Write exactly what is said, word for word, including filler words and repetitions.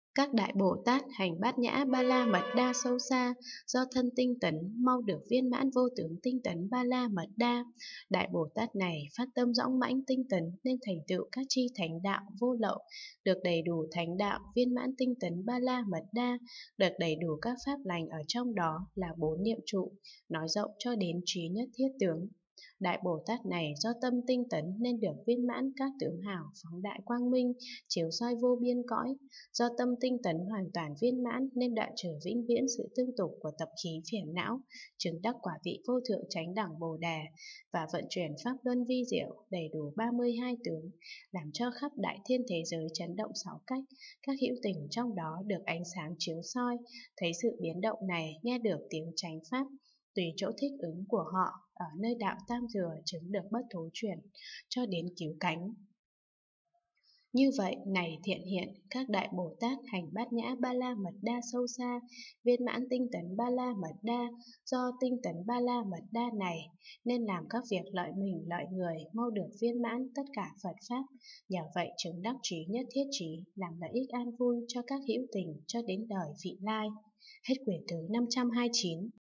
Các đại Bồ Tát hành bát nhã ba la mật đa sâu xa, do thân tinh tấn mau được viên mãn vô tướng tinh tấn ba la mật đa. Đại Bồ Tát này phát tâm dõng mãnh tinh tấn nên thành tựu các chi thánh đạo vô lậu, được đầy đủ thánh đạo viên mãn tinh tấn ba la mật đa, được đầy đủ các pháp lành ở trong đó là bốn niệm trụ, nói rộng cho đến trí nhất thiết tướng. Đại Bồ Tát này do tâm tinh tấn nên được viên mãn các tướng hảo phóng đại quang minh, chiếu soi vô biên cõi. Do tâm tinh tấn hoàn toàn viên mãn nên đoạn trừ vĩnh viễn sự tương tục của tập khí phiền não, chứng đắc quả vị vô thượng chánh đẳng Bồ Đề và vận chuyển pháp luân vi diệu đầy đủ ba mươi hai tướng, làm cho khắp đại thiên thế giới chấn động sáu cách, các hữu tình trong đó được ánh sáng chiếu soi, thấy sự biến động này, nghe được tiếng chánh pháp, tùy chỗ thích ứng của họ ở nơi đạo tam thừa chứng được bất thối chuyển cho đến cứu cánh. Như vậy, này thiện hiện, các đại Bồ Tát hành bát nhã ba la mật đa sâu xa, viên mãn tinh tấn ba la mật đa, do tinh tấn ba la mật đa này, nên làm các việc lợi mình lợi người, mau được viên mãn tất cả Phật Pháp, nhờ vậy chứng đắc trí nhất thiết trí, làm lợi ích an vui cho các hữu tình cho đến đời vị lai. Hết quyển thứ năm trăm hai mươi chín.